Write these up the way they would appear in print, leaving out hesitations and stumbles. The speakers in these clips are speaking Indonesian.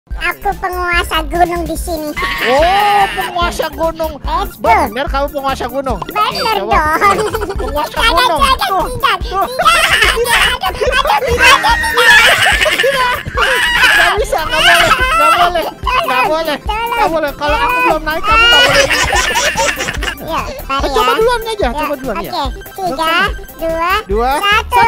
Aku penguasa gunung di sini. Oh, penguasa gunung. Bener kamu penguasa gunung? Bener dong. Penguasa gunung. Tuh. Gak bisa, gak boleh. Kalau aku belum naik, kamu gak boleh. Ya, mari ya. Coba duluan aja, coba duluan ya. Oke, 3, 2, 1.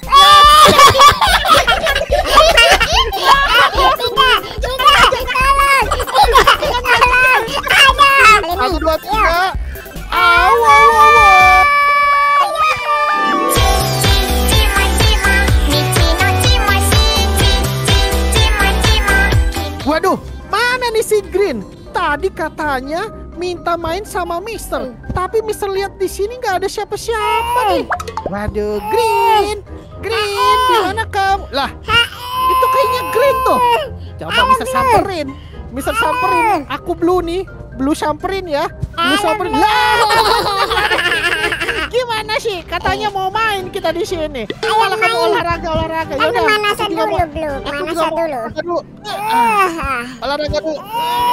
Satu, dua, tiga. Waduh, mana nih si Green? Tadi katanya minta main sama Mister, tapi Mister lihat di sini nggak ada siapa-siapa nih. Waduh, Green, di mana kamu? Lah, itu kayaknya Green tuh. Coba Mister samperin. Aku Blue samperin ya. Blue samperin. Lah, gimana sih? Katanya mau main kita di sini. Malah kamu olahraga. Yaudah. Manasan dulu, Blue. Manasan dulu. Olahraga dulu.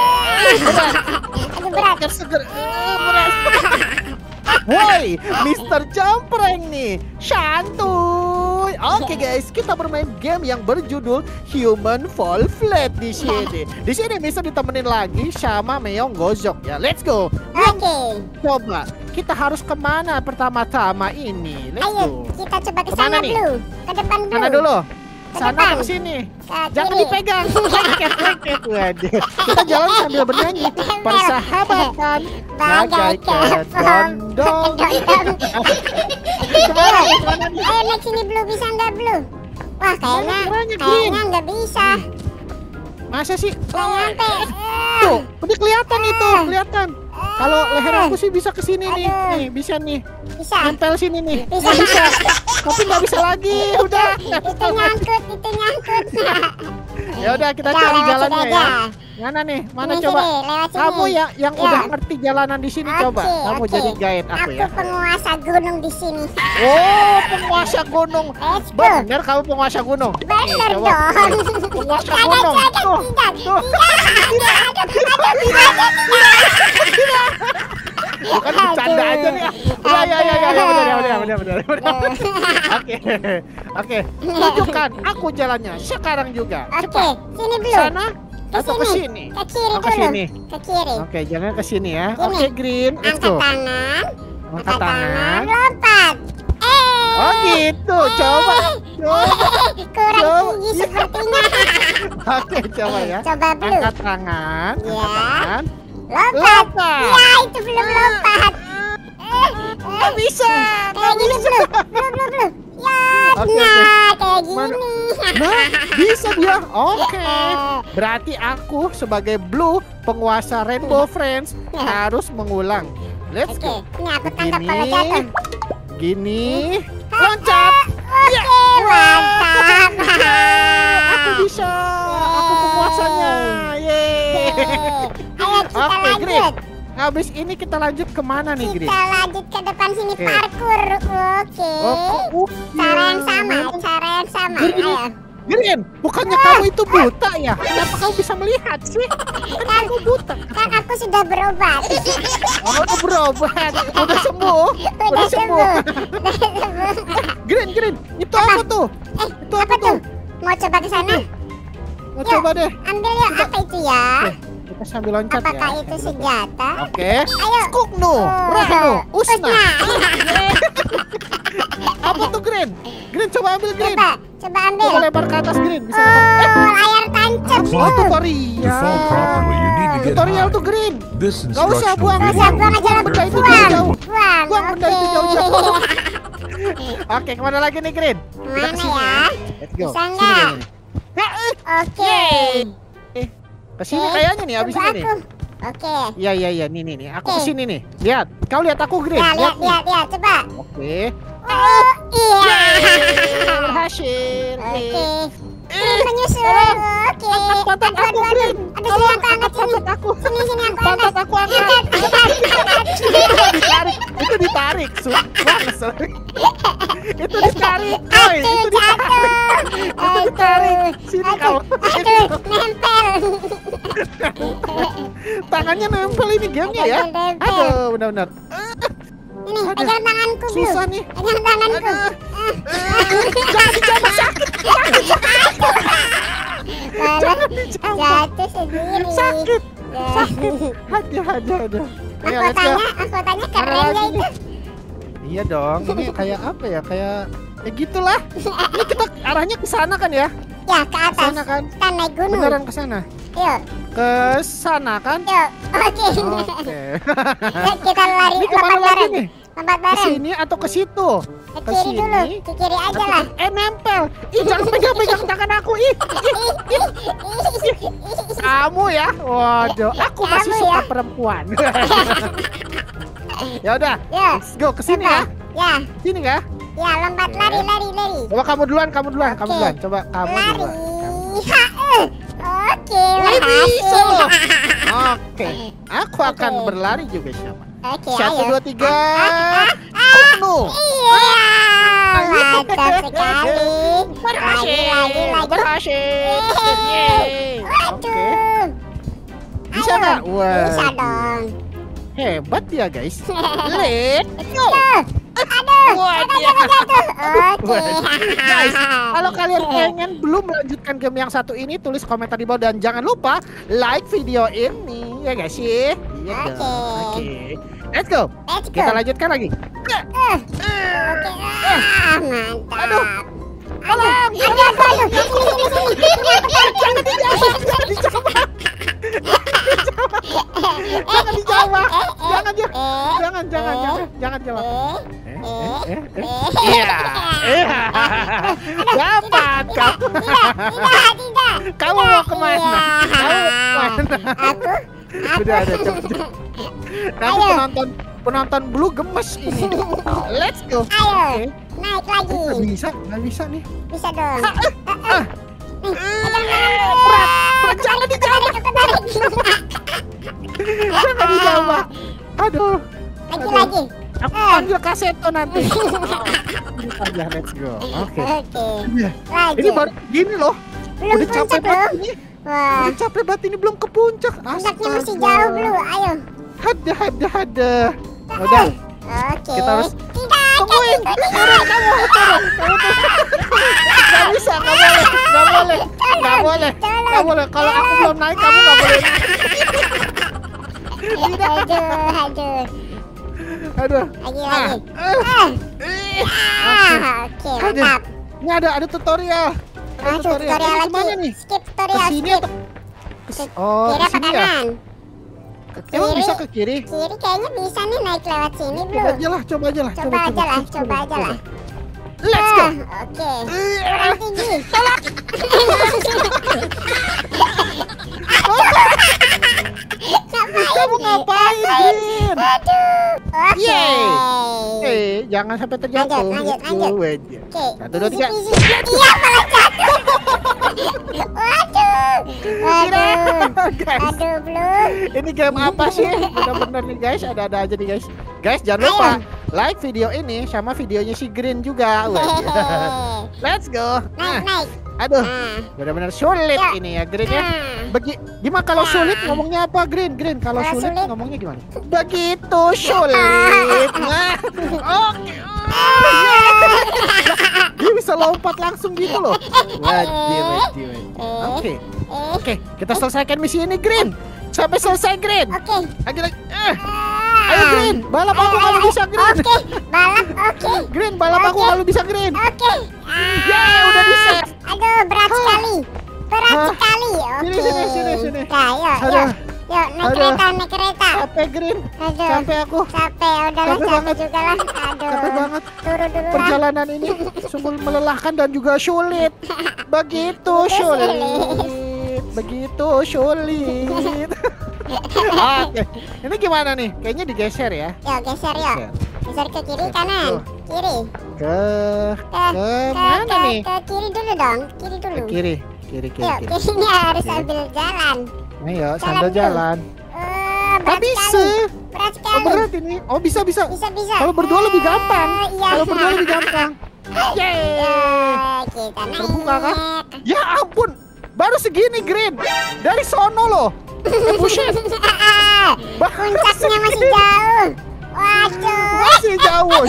Berat. Berat. Woi, Mister Jampreng nih, santuy. Oke guys, kita bermain game yang berjudul Human Fall Flat di sini. Di sini Mister ditemenin lagi sama Meong Gozok ya. Let's go. Oke. Coba kita harus kemana pertama-tama ini? Let's go. Kita coba ke sana, Blue. Ke depan dulu. Mana dulu? Sana ke sini. Jangan dipegang. Lengket. Waduh. Kita jalan sambil bernyanyi. Persahabatan bagaikan dondong. Ayo naik sini, Blue. Bisa nggak, Blue? Wah, kayaknya nggak bisa. Masa sih? Nggak nyampe. Tuh, udah kelihatan. Kalau leher aku sih bisa ke sini nih. Nih, bisa nih. Bisa. Nempel sini nih. Bisa. Tapi nggak bisa lagi. Udah. Itu nyangkut. Ya udah, kita cari jalannya ya. Mana nih? Mana sini, coba? sini. Kamu yang udah ngerti jalanan di sini coba. Kamu jadi guide aku ya. Aku penguasa gunung di sini. Oh, penguasa gunung. Bener kamu penguasa gunung? Bener dong. Penguasa gunung. Tuh. Bukan bercanda aja nih. Udah. Oke. Tunjukkan aku jalannya sekarang juga. Oke, sini Blue. Sana atau ke sini? Ke kiri dulu. Ke kiri. Oke, jangan ke sini ya. Oke, Green. Let's go. Angkat tangan, lompat. Oh gitu, coba. Kurang tinggi sepertinya. Oke, coba ya. Coba Blue. Angkat tangan. Lompat. Ya, itu belum lompat. Nggak bisa. Kayak gini, Blue. Ya, kayak gini. Nah, bisa dia. Oke. Berarti aku sebagai Blue, penguasa Rainbow Friends, harus mengulang. Let's go. Ini aku tangkap kalau jatuh. Gini. Loncat. Oke, mantap. Aku bisa. Aku penguasanya. Yeay. Ayo kita lanjut. Habis ini kita lanjut kemana nih, Green? Kita lanjut ke depan sini, parkur. Oke. Cara yang sama. Ayo. Green, bukannya kamu itu buta ya? Kenapa kamu bisa melihat sih? Kan kamu buta. Kan aku sudah berobat. Oh, berobat. Udah sembuh. Green, itu apa tuh? Itu apa tuh? Mau coba ke sana? Mau coba deh. Ambil ya. Apa itu ya? Kita sambil loncat ya. Apakah itu senjata? Oke. Ayo. Skuknu, Rahnu, Usna. Apa tuh, Green? Green, coba ambil, Green. Coba ambil. Coba lempar ke atas, Green. Bisa layar tancap. Oh, tutorial tuh, Green. Gak usah buang aja benda itu jauh-jauh. Buang benda itu jauh-jauh. Oke, kemana lagi nih, Green? Kita kesini ya. Let's go. Bisa nggak? Oke. Kesini kayaknya nih, abis ini nih. Oke. Iya, nih. Aku kesini nih. Lihat, kau lihat aku, Green. Lihat, coba. Oke. Iya. Berhasil. Oke. Menyusul. Oke. Pantat aku, Green. Ada sini aku angkat sini. Sini aku angkat. Pantat aku angkat. Itu ditarik. Itu ditarik. Itu ditarik. Sini kau. Nempel. Tangannya nempel ini gamenya ya. Nempel. Aduh, benar-benar. Ini Aduh, pegang tanganku, Blue. susah nih. Pegang tanganku. Jangan dicoba, sakit. Malah jatuh sendiri. Sakit. Aduh. Ayo, let's go. Mahkotanya Mana keren ya lagi itu. nih? Iya dong, ini kayak apa ya? Kayak gitulah. Ini kita arahnya ke sana kan ya? Ya, ke atas. Kesana kan? Kita naik gunung. Beneran ke sana? Yuk, Ke sana kan? yuk. Oke. Oke. Kita lari Ini kemana lompat lagi bareng. nih? Lompat Ke bareng. sini atau ke situ? Ke Ke kiri dulu. sini. Ke kiri aja lah. Nempel. Ih, jangan pegang-pegang tangan aku. Ih. Kamu ya? Waduh, aku masih Kamu suka ya? perempuan. Ya udah, Yuk. let's go ke sini ya. Ya, Sini ya. ya lompat Oke. lari. Coba kamu duluan. Kamu duluan. Coba kamu Lari. duluan. Ha, Oke, Wih, bisa loh. berhasil. Oke, aku akan Oke. berlari juga sama. Oke, 1, ayo. 2, 3. Penuh. Iya, mantap sekali. Lagi. Berhasil. Yeay. Oke. Waduh. Bisa Ayo. nggak? Wah. Bisa dong. Hebat ya guys. Let's go. Aduh, jatuh. Oke. Guys, kalau kalian pengen belum melanjutkan game yang satu ini, tulis komentar di bawah dan jangan lupa like video ini ya guys sih. Iya Oke. dong. Oke. Let's go. Let's go. Kita lanjutkan lagi. Oke. Mantap. Aduh. Tolong. Aduh. Jangan dijawab. Jangan jawab. Iya. Dapat kamu. Tidak. Kamu mau kemana? Aku. Udah ada cepet. Nanti Ayo. penonton Blue gemes ini. Let's go. Ayo. Naik lagi. Nggak bisa nih. Bisa dong. Berat, jangan dijawab. Jangan dijawab. Aduh. Lagi. Aku panggil Kaseto nanti. Aja, let's go. Oke. Ini Lanjut. baru gini loh. Belum Udah capek puncak banget loh. ini. Wah. Udah capek banget ini belum ke puncak. Puncaknya masih jauh belum. Ayo. Ada. Udah. Oke. Kita harus Tidak. tungguin. Turun. Gak bisa, gak boleh. Kalau aku belum naik, kamu gak boleh naik. Tidak. Aduh. Lagi. Oke, Aduh. mantap. Ini ada tutorial. Ada Tutorial Ini lagi. kemana nih? Skip Ke tutorial. sini Skip. atau? Oh, Kiri di apa sini ya? kanan? Emang Kiri. bisa ke kiri? Kiri kayaknya bisa nih naik lewat sini Coba belum? aja lah. Coba aja lah. Let's go. Oke. Kurang tinggi. Kamu ngapain, Green? Aduh. Oke. Yeay. Jangan sampai terjatuh. Lanjut. Gitu aja. Oke. 1, 2, 3. Easy. Iya malah jatuh. Waduh. Guys, Aduh, Blue. ini game apa sih? Bener-bener nih guys, ada aja nih guys. Guys, jangan lupa like video ini sama videonya si Green juga. Let's go. Naik. Aduh, Nah. benar-benar sulit Ya. ini ya Green ya. Nah. Gimana kalau sulit ngomongnya apa Green? Kalau Kalau sulit sulit. ngomongnya gimana? Begitu sulit. Nah, oke. Dia bisa lompat langsung gitu loh. Wajib. Oke, kita selesaikan misi ini Green. Sampai selesai Green. Oke. Lagi. Ayo Green, balap aku kalau bisa Green. Oke, balap. Oke. Green, balap aku kalau bisa Green. Oke. Yeay, udah di save. Aduh, berat sekali. Berat Hah? sekali. Oke. Sini. Nah, yuk. Aduh. Yuk, naik kereta. Capek Green. Aduh. Capek aku. Capek, udahlah Capek capek banget. juga lah. Aduh. Capek banget. Turun dulu lah. Perjalanan ini sungguh melelahkan dan juga sulit. Begitu sulit. Oke. Ini gimana nih? Kayaknya digeser ya. Yuk, geser yuk. Geser ke kiri, kanan. Kiri. Ke mana nih? Ke kiri dulu dong. Kiri dulu. Ke kiri. Yuk, kirinya harus Oke. sambil jalan. Ayo, sambil jalan. Berat bisa. sekali. Berat sekali. Oh, berat ini. Oh, bisa. Bisa. Kalau berdua lebih gampang. Iya. Kalau berdua lebih gampang. Yeay. Ya, kita naik. Terbuka kah? Ya ampun. Baru segini Green. Dari sono loh. Buset. Puncaknya masih jauh. Waduh. Masih jauh.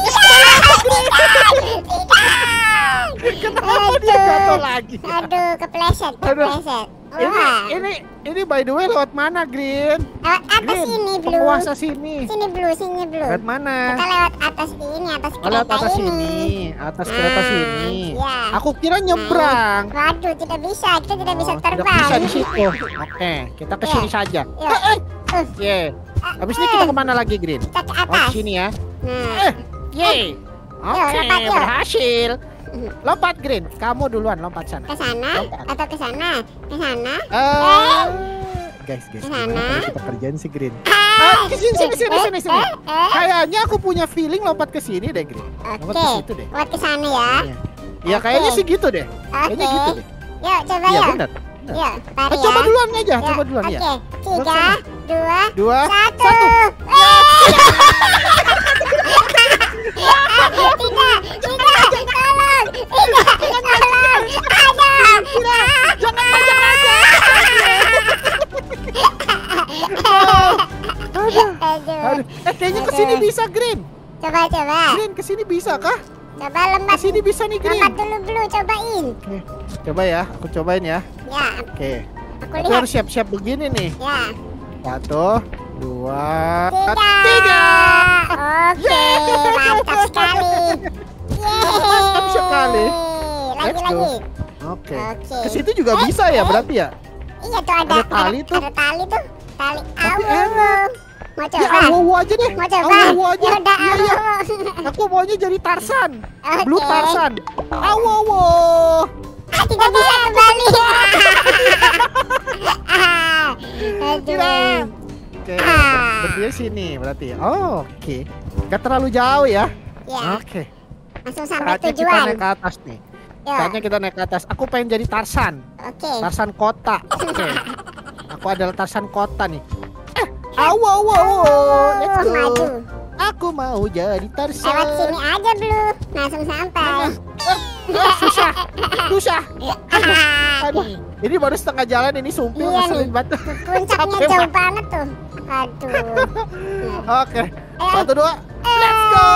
Kenapa dia jatuh lagi? Aduh, kepleset. Wah. Ini by the way lewat mana, Green? Lewat atas Green, sini, Blue. penguasa sini. Sini, Blue. Lewat mana? Kita lewat atas ini, atas Oh, lewat kereta atas ini. sini. Atas kereta sini. Iya. Aku kira nyebrang. Waduh, tidak bisa. Kita tidak bisa Oh, terbang. Tidak bisa di situ. Oke, kita ke sini saja. Yuk. Ye. Habis ini kita kemana lagi, Green? Kita ke Oh, atas. ke sini ya. Nah. Ye. Oke, lompat, yuk. berhasil. Lompat, Green. Kamu duluan lompat sana. Ke sana Lompat. atau ke sana? Ke sana. Guys, Sana. gimana kalau kita kerjain si Green? Ah. Sini. Kayaknya aku punya feeling lompat ke sini deh, Green. Lompat ke Oke. situ deh. Buat ke sana ya. Iya, kayaknya sih gitu deh. Kayaknya Oke. gitu deh. Yuk, coba Iya, ya. benar. Yuk, tarik ya. Coba duluan aja, Yuk, coba duluan ya. Oke. 3, 2, 2, 1. 1. Tidak, tolong. Jangan pajak aja. Aduh. Kayaknya kesini bisa, Green. Coba. Green, kesini bisa kah? Coba lompat. Kesini bisa nih, Green. Lompat dulu, Blue, cobain. Oke. Coba ya, aku cobain ya. Ya, Oke. aku Aku lihat. harus siap-siap begini nih. Ya. 1, 2, 3. 3. Oke, mantap sekali. Mantap sekali. Let's go. Lagi. Oke. Oke. Ke situ juga bisa ya berarti ya? Iya tuh ada tali tuh. Ada tali tuh. Tali. Tapi Awu. Mau Ya coba? awu aja deh. Mau coba? Awu aja. Ya udah, Iya, iya. awu. Aku maunya jadi Tarzan. Oke. Blue Tarzan. Awu. Tidak bisa kembali. Aduh. Oke, berdiri sini berarti. Oh, oke. Gak terlalu jauh ya. Ya, Oke. langsung sampai Saatnya kita tujuan. naik ke atas nih. Ya. Saatnya kita naik ke atas. Aku pengen jadi Tarzan. Oke. Tarzan kota. Oke. Aku adalah Tarzan kota nih. Awu. Let's go. Maju. Aku mau jadi Tarzan. Lewat sini aja, Blue. Langsung sampai. Susah. Aduh. Ini baru setengah jalan ini sumpil Iya ngeselin nih. banget. Puncaknya Capek jauh banget. banget tuh. Aduh. Oke. 1, 2. Let's go.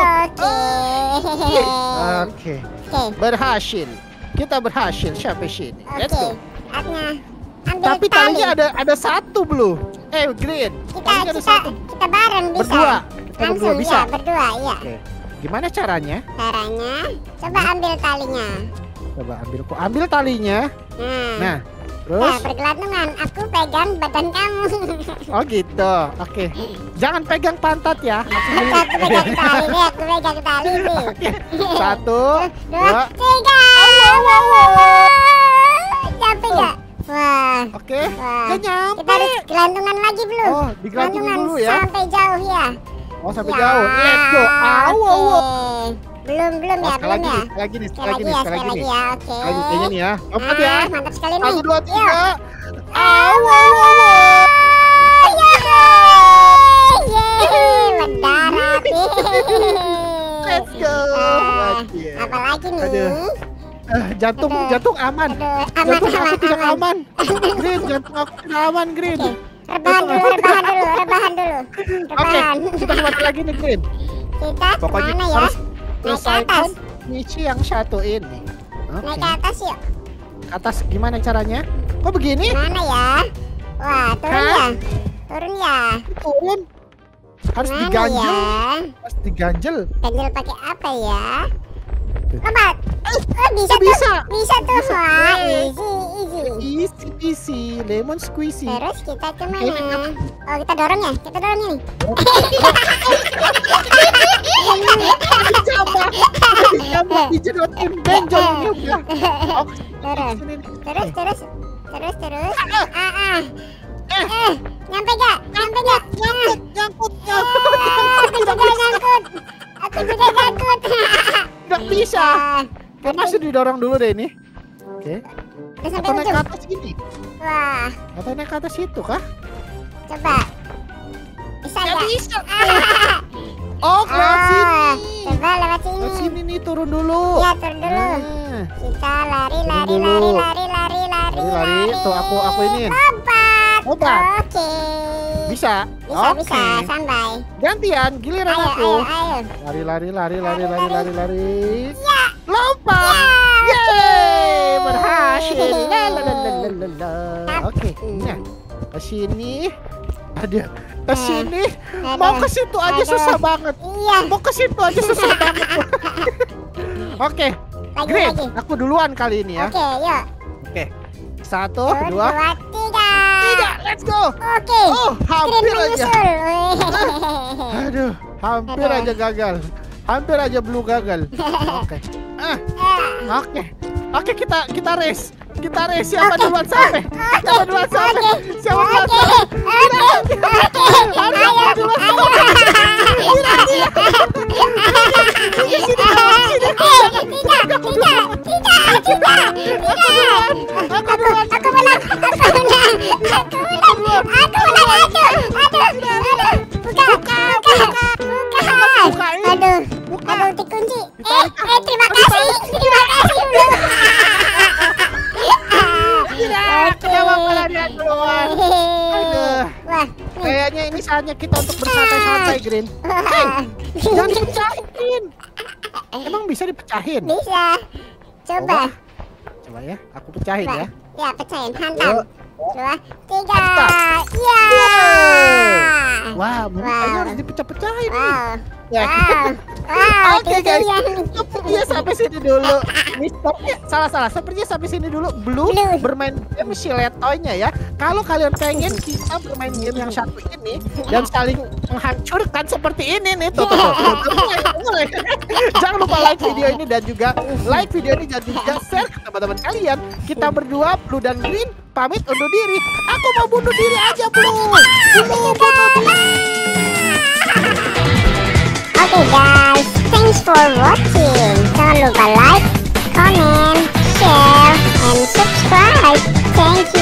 Oke. Oke. Oke. Berhasil. Kita berhasil sampai sini. Let's Oke. go. Saatnya ambil Tapi tali. talinya ada satu, Blue. Green. Talinya ada satu. Kita bareng bisa. Berdua. Kita Langsung berdua bisa. ya, berdua ya. Oke. Gimana caranya? Caranya coba ambil talinya. Coba ambil talinya. Nah, terus bergelantungan. Aku pegang badan kamu. oh gitu. Oke. Jangan pegang pantat ya. Aku pegang tali nih, aku pegang tali nih. Oke. 1, 2, 2. 3. Nyampe nggak? Wah. Oke. Wah. Gak nyampe. Kita harus gelantungan lagi belum? Oh, digelantungin dulu ya. Sampai jauh ya. Oh, sampai jauh. Let's go. Oke. Belum ya, Sekali belum ya. lagi nih, Sekali lagi ya. Oke. Lagi kayaknya nih ya. Lompat ya. Mantap sekali nih. 1, 2, 3. Yuk. Yeay, mendarat. Let's go. Wajib. Apalagi nih? Aduh. Jantung aman. Aduh, Jantung aku tidak aman. aman. Green, jantung aku tidak aman, Green. Oke. Rebahan dulu. Oke, kita kemana lagi nih, Green? Kita Pokoknya kemana ya? harus Naik ke selesaikan atas. misi yang satu ini. Oke. Naik ke atas yuk. Ke atas gimana caranya? Kok begini? Mana ya? Wah, turun Hah? ya? Turun ya? Turun. Harus Mana diganjel. ya? Harus diganjel. Ganjel pakai apa ya? Tuh. Lompat. Oh, bisa Oh, tuh. bisa. Bisa tuh. Wah, Yeay. easy. Easy peasy, lemon squeezy. Terus kita kemana? Oh, kita dorong ya? Kita dorong ini. Dicampur, dijedotin benjol ini udah. Oke, Turun. sini nih. Terus. Nyampe gak? Nyangkut. Aku juga nyangkut. Nggak bisa. Kayak masih didorong dulu deh ini. Oke. Udah sampai Atau naik ke ujung. atas ini. Wah, Atau naik ke atas itu kah? coba. Bisa Nggak gak? bisa. Oh, lewat sini. Coba lewat sini. Lewat sini nih, turun dulu. Ya, turun dulu. Nah, Kita lari. Lari. Tuh aku ini. Lompat. Obat. Oke. Bisa. Bisa, sampai. Gantian, giliran aku. Ayo. Lari. Ya. Lompat. Ya. Yeay, berhasil. Lalalala. Oke, nah, ke sini. Ada ke sini. Mau ke situ aja susah banget. Iya. Mau ke situ aja susah banget. Oke. Green, Lagi. aku duluan kali ini ya. Oke, yuk. Oke. 1, 2, 3. let's go. Oke. Oh, hampir Green aja. menyusul. Aduh, hampir aja gagal. Hampir aja blue gagal. Oke. Oke, kita race. Siapa duluan sampai? Siapa duluan sampai? Aduh, dikunci. Terima kasih. Kenapa dia duluan? Aduh. Wah, Kayaknya ini saatnya kita untuk bersantai-santai, Green. Jangan dipecahin. Emang bisa dipecahin? bisa. Coba. Coba ya, aku pecahin ya. Ya, pecahin. Hantam. Yuk. 2, 3. Mantap. Ya. Wah, kayaknya harus dipecah-pecahin nih. Wow. Ya. Oke, guys. Sepertinya sampai sini dulu. Salah. Sepertinya sampai sini dulu. Blue bermain game si letoynya ya. Kalau kalian pengen kita bermain game yang satu ini dan saling menghancurkan seperti ini nih, tuh. Jangan lupa like video ini dan juga like video ini dan juga share ke teman-teman kalian. Kita berdua, Blue dan Green, pamit undur diri. Aku mau bunuh diri aja, Blue. Bunuh diri. Okay guys, thanks for watching. Jangan lupa like, comment, share, and subscribe. Thank you.